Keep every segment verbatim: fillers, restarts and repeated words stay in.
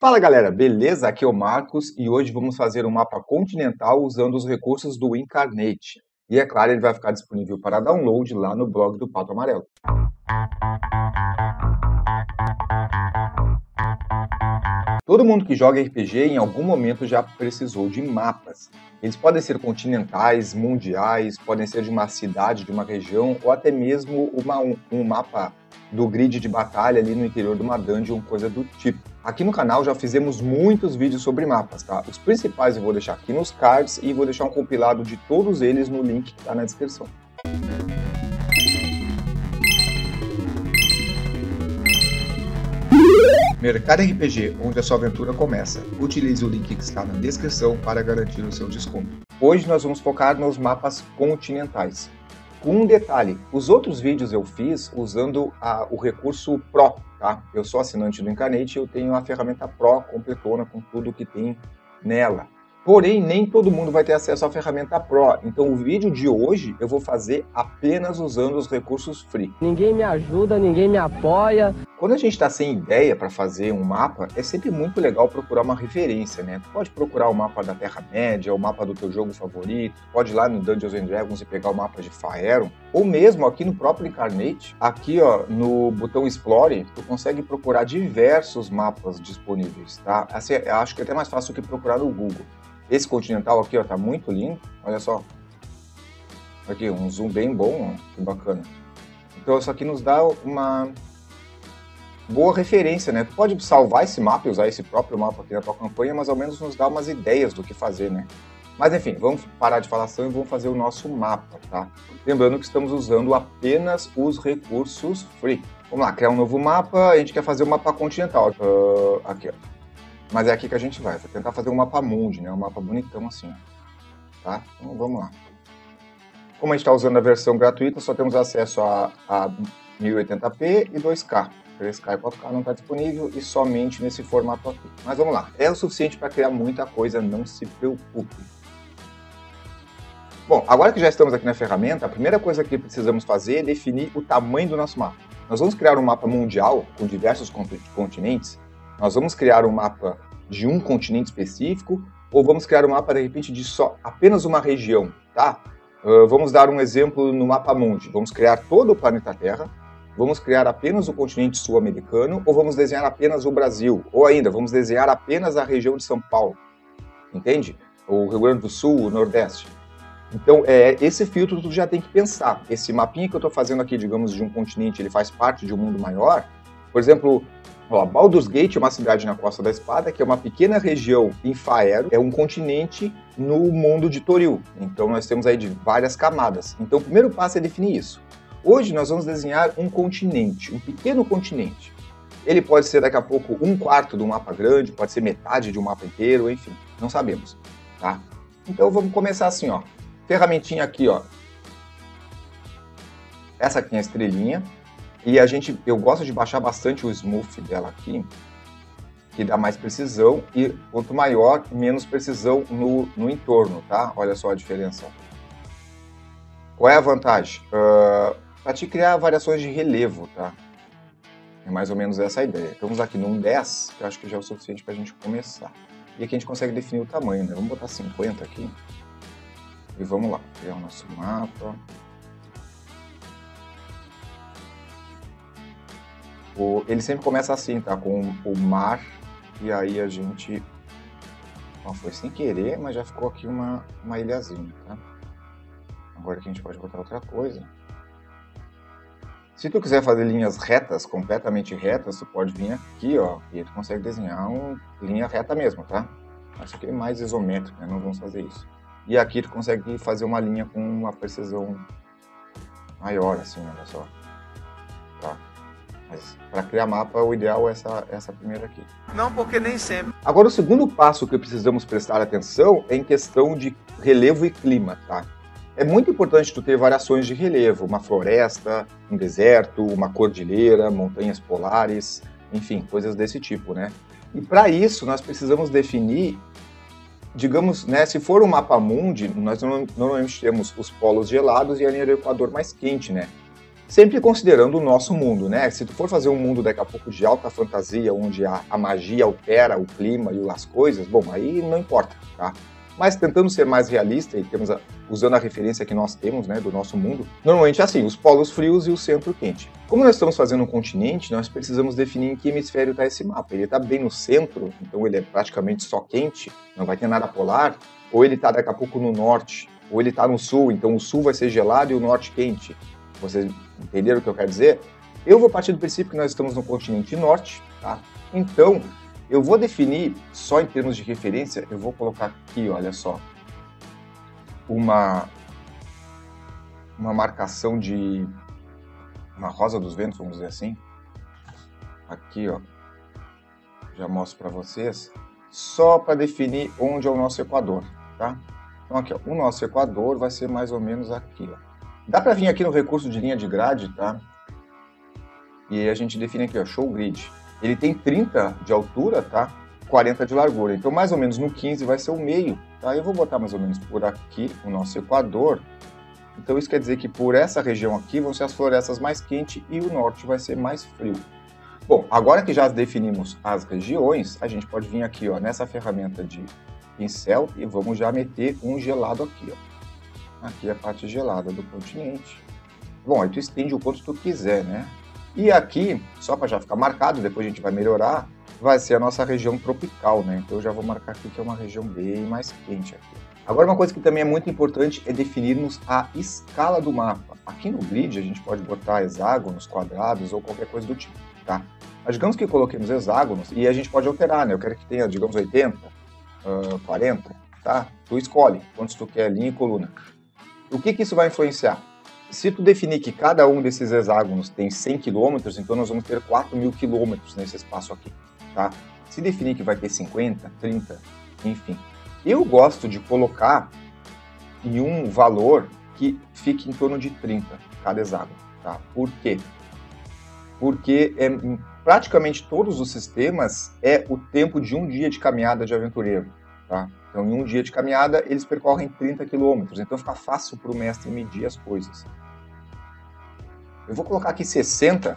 Fala galera, beleza? Aqui é o Marcos e hoje vamos fazer um mapa continental usando os recursos do Incarnate. E é claro, ele vai ficar disponível para download lá no blog do Pato Amarelo. Todo mundo que joga R P G em algum momento já precisou de mapas. Eles podem ser continentais, mundiais, podem ser de uma cidade, de uma região, ou até mesmo uma, um, um mapa do grid de batalha ali no interior de uma dungeon, coisa do tipo. Aqui no canal já fizemos muitos vídeos sobre mapas, tá? Os principais eu vou deixar aqui nos cards e vou deixar um compilado de todos eles no link que está na descrição. Mercado R P G, onde a sua aventura começa. Utilize o link que está na descrição para garantir o seu desconto. Hoje nós vamos focar nos mapas continentais. Com um detalhe, os outros vídeos eu fiz usando a, o recurso Pro, tá? Eu sou assinante do Incarnate e eu tenho a ferramenta Pro completona com tudo que tem nela. Porém, nem todo mundo vai ter acesso à ferramenta Pro, então o vídeo de hoje eu vou fazer apenas usando os recursos free. Ninguém me ajuda, ninguém me apoia. Quando a gente está sem ideia para fazer um mapa, é sempre muito legal procurar uma referência, né? Tu pode procurar o mapa da Terra-média, o mapa do teu jogo favorito, pode ir lá no Dungeons and Dragons e pegar o mapa de Faerun, ou mesmo aqui no próprio Incarnate, aqui ó, no botão Explore, tu consegue procurar diversos mapas disponíveis, tá? Assim, eu acho que é até mais fácil do que procurar no Google. Esse continental aqui, ó, tá muito lindo, olha só. Aqui, um zoom bem bom, ó, que bacana. Então isso aqui nos dá uma boa referência, né? Tu pode salvar esse mapa e usar esse próprio mapa aqui na tua campanha, mas ao menos nos dá umas ideias do que fazer, né? Mas enfim, vamos parar de falação e vamos fazer o nosso mapa, tá? Lembrando que estamos usando apenas os recursos free. Vamos lá, criar um novo mapa, a gente quer fazer um mapa continental. Uh, aqui, ó. Mas é aqui que a gente vai, vou tentar fazer um mapa mundi, né? Um mapa bonitão assim, tá? Então vamos lá. Como a gente está usando a versão gratuita, só temos acesso a, a mil e oitenta p e dois K. três K e quatro K não está disponível e somente nesse formato aqui. Mas vamos lá, é o suficiente para criar muita coisa, não se preocupe. Bom, agora que já estamos aqui na ferramenta, a primeira coisa que precisamos fazer é definir o tamanho do nosso mapa. Nós vamos criar um mapa mundial com diversos continentes. Nós vamos criar um mapa de um continente específico ou vamos criar um mapa, de repente, de só apenas uma região, tá? Uh, vamos dar um exemplo no mapa mundi. Vamos criar todo o planeta Terra, vamos criar apenas o continente sul-americano ou vamos desenhar apenas o Brasil? Ou ainda, vamos desenhar apenas a região de São Paulo, entende? O Rio Grande do Sul, o Nordeste. Então, é, esse filtro tu já tem que pensar. Esse mapinha que eu estou fazendo aqui, digamos, de um continente, ele faz parte de um mundo maior. Por exemplo, ó, Baldur's Gate é uma cidade na Costa da Espada, que é uma pequena região em Faerun, é um continente no mundo de Toril. Então nós temos aí de várias camadas. Então o primeiro passo é definir isso. Hoje nós vamos desenhar um continente, um pequeno continente. Ele pode ser daqui a pouco um quarto de um mapa grande, pode ser metade de um mapa inteiro, enfim, não sabemos, tá? Então vamos começar assim, ó. Ferramentinha aqui, ó. Essa aqui é a estrelinha. E a gente, eu gosto de baixar bastante o smooth dela aqui, que dá mais precisão, e quanto maior, menos precisão no, no entorno, tá? Olha só a diferença. Qual é a vantagem? Uh, para te criar variações de relevo, tá? É mais ou menos essa a ideia. Estamos aqui num dez, que eu acho que já é o suficiente para a gente começar. E aqui a gente consegue definir o tamanho, né? Vamos botar cinquenta aqui. E vamos lá, criar o nosso mapa. O, ele sempre começa assim, tá? Com o mar, e aí a gente... Não foi sem querer, mas já ficou aqui uma, uma ilhazinha, tá? Agora que a gente pode botar outra coisa. Se tu quiser fazer linhas retas, completamente retas, tu pode vir aqui, ó, e tu consegue desenhar uma linha reta mesmo, tá? Acho que é mais isométrico, né? Não vamos fazer isso. E aqui tu consegue fazer uma linha com uma precisão maior, assim, olha só. Tá? Mas para criar mapa, o ideal é essa, essa primeira aqui. Não, porque nem sempre. Agora, o segundo passo que precisamos prestar atenção é em questão de relevo e clima, tá? É muito importante tu ter variações de relevo, uma floresta, um deserto, uma cordilheira, montanhas polares, enfim, coisas desse tipo, né? E para isso, nós precisamos definir, digamos, né, se for um mapa mundi, nós normalmente temos os polos gelados e a linha do Equador mais quente, né? Sempre considerando o nosso mundo, né? Se tu for fazer um mundo daqui a pouco de alta fantasia, onde a, a magia altera o clima e as coisas, bom, aí não importa, tá? Mas tentando ser mais realista e temos a, usando a referência que nós temos, né, do nosso mundo, normalmente é assim, os polos frios e o centro quente. Como nós estamos fazendo um continente, nós precisamos definir em que hemisfério está esse mapa. Ele está bem no centro, então ele é praticamente só quente, não vai ter nada polar, ou ele está daqui a pouco no norte, ou ele está no sul, então o sul vai ser gelado e o norte quente. Vocês entenderam o que eu quero dizer? Eu vou partir do princípio que nós estamos no continente norte, tá? Então, eu vou definir, só em termos de referência, eu vou colocar aqui, olha só, uma, uma marcação de uma rosa dos ventos, vamos dizer assim. Aqui, ó, já mostro para vocês, só para definir onde é o nosso equador, tá? Então aqui, ó, o nosso equador vai ser mais ou menos aqui, ó. Dá para vir aqui no recurso de linha de grade, tá? E a gente define aqui, ó, show grid. Ele tem trinta de altura, tá? quarenta de largura. Então, mais ou menos no quinze vai ser o meio, tá? Eu vou botar mais ou menos por aqui o nosso equador. Então, isso quer dizer que por essa região aqui vão ser as florestas mais quentes e o norte vai ser mais frio. Bom, agora que já definimos as regiões, a gente pode vir aqui, ó, nessa ferramenta de pincel e vamos já meter um gelado aqui, ó. Aqui é a parte gelada do continente. Bom, aí tu estende o quanto tu quiser, né? E aqui, só para já ficar marcado, depois a gente vai melhorar, vai ser a nossa região tropical, né? Então eu já vou marcar aqui que é uma região bem mais quente aqui. Agora, uma coisa que também é muito importante é definirmos a escala do mapa. Aqui no grid a gente pode botar hexágonos, quadrados ou qualquer coisa do tipo, tá? Mas digamos que coloquemos hexágonos e a gente pode alterar, né? Eu quero que tenha, digamos, oitenta, quarenta, tá? Tu escolhe quantos tu quer, linha e coluna. O que que isso vai influenciar? Se tu definir que cada um desses hexágonos tem cem quilômetros, então nós vamos ter quatro mil quilômetros nesse espaço aqui, tá? Se definir que vai ter cinquenta, trinta, enfim. Eu gosto de colocar em um valor que fique em torno de trinta cada hexágono, tá? Por quê? Porque é, em praticamente todos os sistemas é o tempo de um dia de caminhada de aventureiro, tá? Então, em um dia de caminhada, eles percorrem trinta quilômetros, então fica fácil para o mestre medir as coisas. Eu vou colocar aqui sessenta,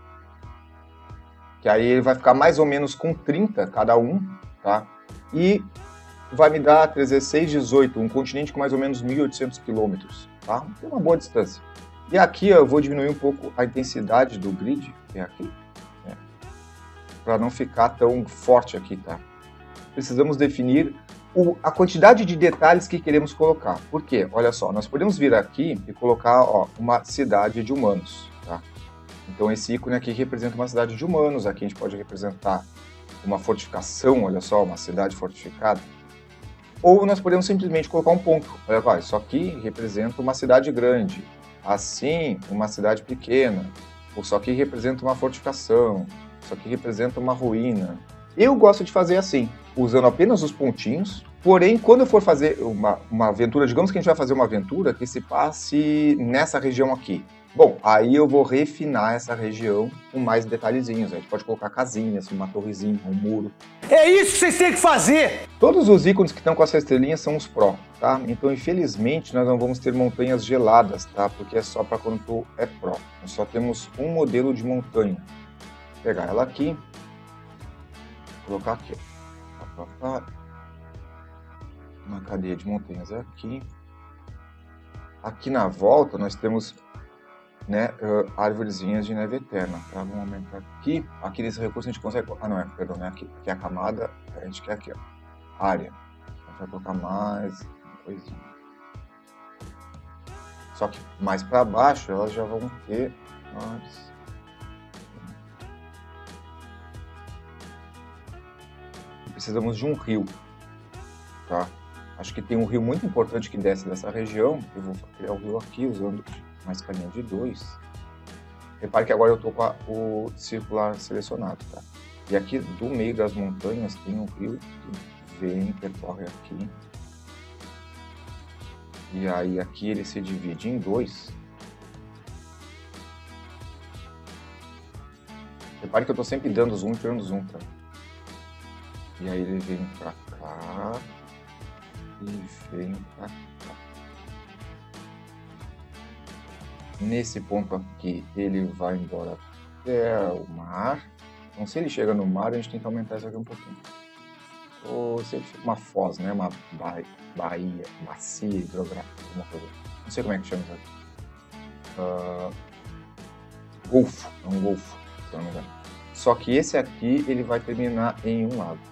que aí ele vai ficar mais ou menos com trinta cada um, tá? E vai me dar três dezesseis, dezoito, um continente com mais ou menos mil e oitocentos quilômetros, tá? Tem uma boa distância. E aqui eu vou diminuir um pouco a intensidade do grid, que é aqui, né? Para não ficar tão forte aqui, tá? Precisamos definir o, a quantidade de detalhes que queremos colocar. Por quê? Olha só, nós podemos vir aqui e colocar, ó, uma cidade de humanos, tá? Então esse ícone aqui representa uma cidade de humanos, aqui a gente pode representar uma fortificação, olha só, uma cidade fortificada. Ou nós podemos simplesmente colocar um ponto. Olha só, isso aqui representa uma cidade grande, assim uma cidade pequena, ou isso aqui representa uma fortificação, isso aqui representa uma ruína. Eu gosto de fazer assim, usando apenas os pontinhos, porém, quando eu for fazer uma, uma aventura, digamos que a gente vai fazer uma aventura que se passe nessa região aqui. Bom, aí eu vou refinar essa região com mais detalhezinhos. A gente pode colocar casinhas, uma torrezinha, um muro. É isso que vocês têm que fazer! Todos os ícones que estão com essa estrelinha são os Pro, tá? Então, infelizmente, nós não vamos ter montanhas geladas, tá? Porque é só para quando tu é Pro. Nós só temos um modelo de montanha. Vou pegar ela aqui. Colocar aqui, ó. Uma cadeia de montanhas aqui. Aqui na volta nós temos, né, uh, árvorezinhas de neve eterna, tá? Vamos aumentar aqui. Aqui nesse recurso a gente consegue... Ah, não é, perdão, não é aqui. Aqui é a camada, a gente quer aqui, ó. Área. A gente vai colocar mais uma coisinha. Só que mais para baixo elas já vão ter... Nossa. Precisamos de um rio, tá? Acho que tem um rio muito importante que desce dessa região. Eu vou criar o rio aqui usando uma escalinha de dois. Repare que agora eu estou com a, o circular selecionado, tá? E aqui do meio das montanhas tem um rio que vem, percorre aqui. E aí aqui ele se divide em dois. Repare que eu estou sempre dando zoom e tirando zoom, tá? E aí ele vem pra cá e vem pra cá. nesse ponto aqui, ele vai embora até o mar. Então, se ele chega no mar, a gente tem que aumentar isso aqui um pouquinho. Ou se ele fica uma foz, né? Uma ba baía, bacia hidrográfica, alguma coisa. Não sei como é que chama isso aqui. Uh, golfo, é um golfo, se não me engano. Só que esse aqui, ele vai terminar em um lago.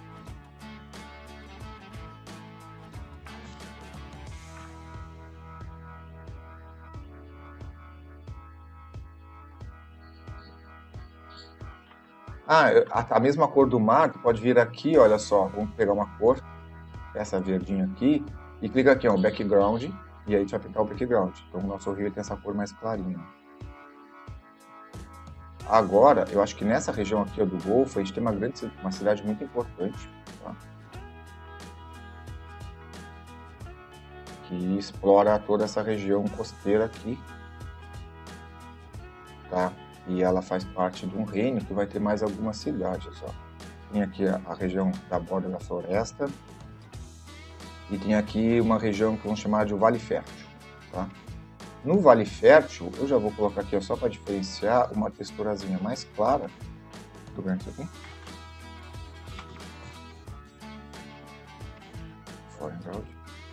Ah, a, a mesma cor do mar, tu pode vir aqui, olha só, vamos pegar uma cor, essa verdinha aqui, e clica aqui, ó, background, e aí tu vai pintar o background. Então o nosso rio tem essa cor mais clarinha. Agora, eu acho que nessa região aqui ó, do Golfo, a gente tem uma, grande, uma cidade muito importante, tá? Que explora toda essa região costeira aqui, tá? E ela faz parte de um reino que vai ter mais algumas cidades, ó. Tem aqui a, a região da borda da floresta e tem aqui uma região que vamos chamar de Vale Fértil, tá? No Vale Fértil, eu já vou colocar aqui ó, só para diferenciar uma texturazinha mais clara. Tô vendo isso aqui? Foreground.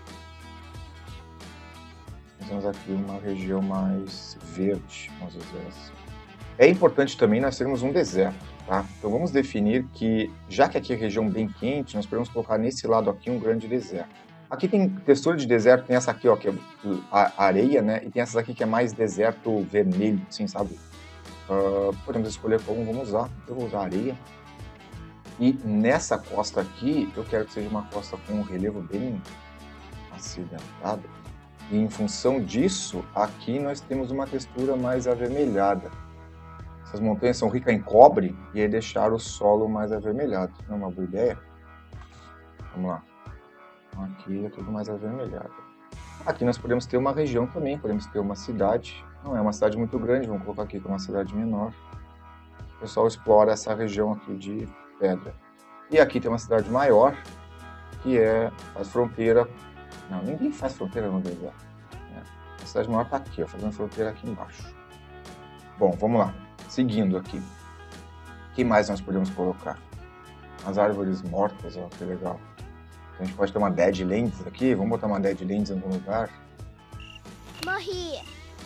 Nós temos aqui uma região mais verde, vamos dizer assim. É importante também nós termos um deserto, tá? Então vamos definir que, já que aqui é região bem quente, nós podemos colocar nesse lado aqui um grande deserto. Aqui tem textura de deserto, tem essa aqui, ó, que é a areia, né? E tem essa aqui que é mais deserto vermelho, assim, sabe? Uh, podemos escolher como vamos usar. Eu vou usar areia. E nessa costa aqui, eu quero que seja uma costa com um relevo bem acidentado. E em função disso, aqui nós temos uma textura mais avermelhada. Essas montanhas são ricas em cobre e aí deixar o solo mais avermelhado. Não é uma boa ideia? Vamos lá. Aqui é tudo mais avermelhado. Aqui nós podemos ter uma região também, podemos ter uma cidade. Não é uma cidade muito grande, vamos colocar aqui que é uma cidade menor. O pessoal explora essa região aqui de pedra. E aqui tem uma cidade maior, que é, faz fronteira. Não, ninguém faz fronteira no deserto. Né? A cidade maior está aqui, ó, fazendo fronteira aqui embaixo. Bom, vamos lá. Seguindo aqui. O que mais nós podemos colocar? As árvores mortas, ó, que legal. A gente pode ter uma Deadlands aqui. Vamos botar uma Deadlands em algum lugar. Morri.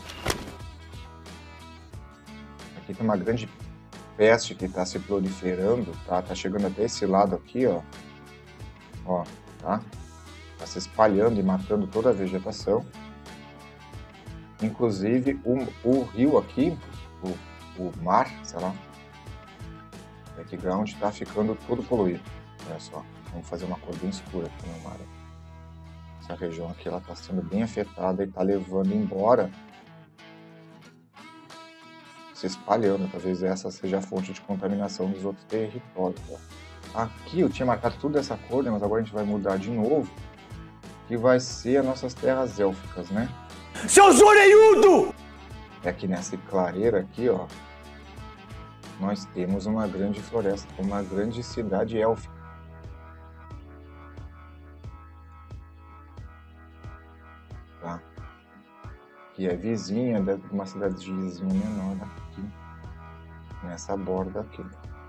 Aqui tem uma grande peste que está se proliferando, tá? Tá chegando até esse lado aqui, ó. Ó, tá? Tá se espalhando e matando toda a vegetação. Inclusive o, o rio aqui, o o mar, sei lá, o background está ficando todo poluído. Olha só, vamos fazer uma cor bem escura aqui no mar. Essa região aqui ela está sendo bem afetada e está levando embora, se espalhando. Talvez essa seja a fonte de contaminação dos outros territórios. Ó. Aqui eu tinha marcado tudo dessa cor, né, mas agora a gente vai mudar de novo, que vai ser as nossas terras élficas, né? Seu zoreiudo! É aqui nessa clareira aqui, ó, nós temos uma grande floresta, uma grande cidade élfica. Tá? Que é vizinha de uma cidade vizinha menor aqui, nessa borda aqui.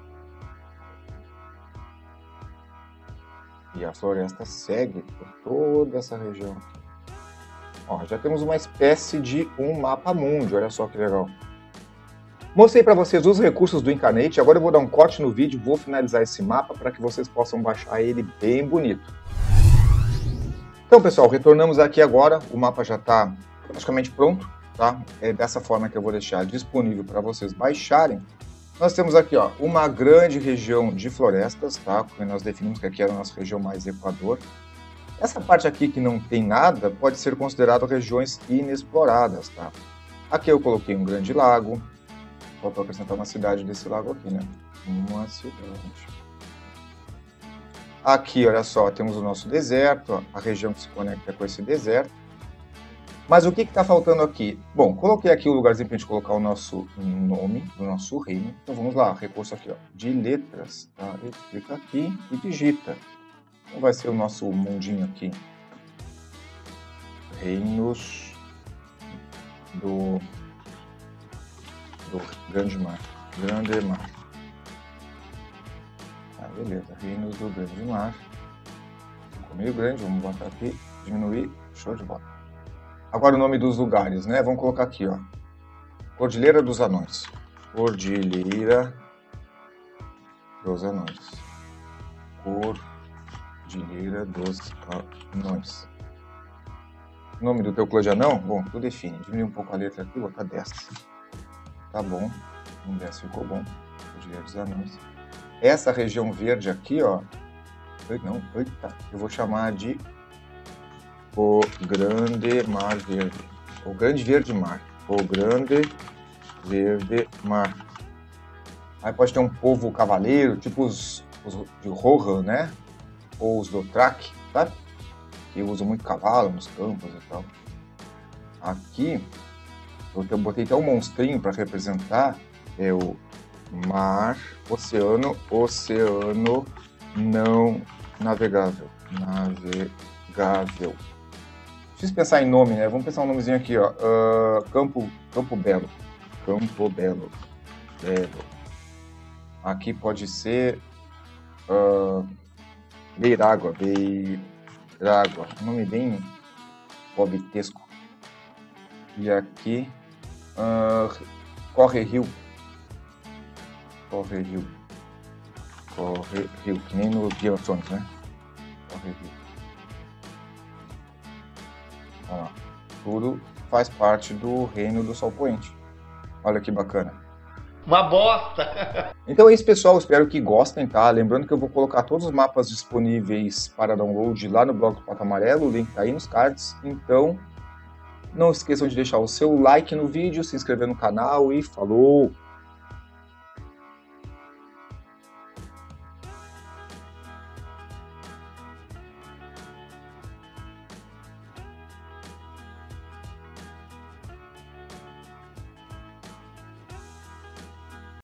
E a floresta segue por toda essa região aqui. Ó, já temos uma espécie de um mapa mundi, olha só que legal. Mostrei para vocês os recursos do Incarnate, agora eu vou dar um corte no vídeo, vou finalizar esse mapa para que vocês possam baixar ele bem bonito. Então pessoal, retornamos aqui agora, o mapa já está praticamente pronto, tá? É dessa forma que eu vou deixar disponível para vocês baixarem. Nós temos aqui ó, uma grande região de florestas, tá? Porque nós definimos que aqui era a nossa região mais Equador. Essa parte aqui que não tem nada pode ser considerado regiões inexploradas, tá? Aqui eu coloquei um grande lago. Faltou acrescentar uma cidade desse lago aqui, né? Uma cidade. Aqui, olha só, temos o nosso deserto, ó, a região que se conecta com esse deserto. Mas o que está faltando aqui? Bom, coloquei aqui o lugarzinho para a gente colocar o nosso nome do nosso reino. Então vamos lá, recurso aqui, ó, de letras, tá? Ele clica aqui e digita. Então vai ser o nosso mundinho aqui. Reinos do do Grande Mar. Grande Mar. Ah, beleza. Reinos do Grande Mar. Ficou meio grande, vamos botar aqui, diminuir, show de bola. Agora o nome dos lugares, né? Vamos colocar aqui, ó. Cordilheira dos Anões. Cordilheira dos Anões. Cordilheira dos Anões. O nome do teu clã de anão? Bom, tu define. Diminuir um pouco a letra aqui, botar dez. Tá bom. Um dez ficou bom. Cordilheira dos Anões. Essa região verde aqui, ó. Não, eita. Eu vou chamar de o Grande Mar Verde. O Grande Verde Mar. O Grande Verde Mar. Aí pode ter um povo cavaleiro, tipo os, os de Rohan, né? Ou os Dothraki, sabe? Que usam muito cavalo nos campos e tal. Aqui, eu botei até um monstrinho para representar. É o mar, oceano, oceano não navegável. Navegável. Preciso pensar em nome, né? Vamos pensar um nomezinho aqui, ó. Uh, Campo, Campo Belo. Campo Belo. Belo. Aqui pode ser uh, Beirágua. Beirágua. Um nome bem hobbitesco. E aqui uh, Corre Rio. Corre Rio. Corre Rio. Que nem no Game of Thrones, né? Corre Rio. Ó, tudo faz parte do reino do Sol Poente. Olha que bacana. Uma bosta! Então é isso, pessoal. Espero que gostem, tá? Lembrando que eu vou colocar todos os mapas disponíveis para download lá no blog do Pato Amarelo. O link tá aí nos cards. Então, não esqueçam de deixar o seu like no vídeo, se inscrever no canal e falou!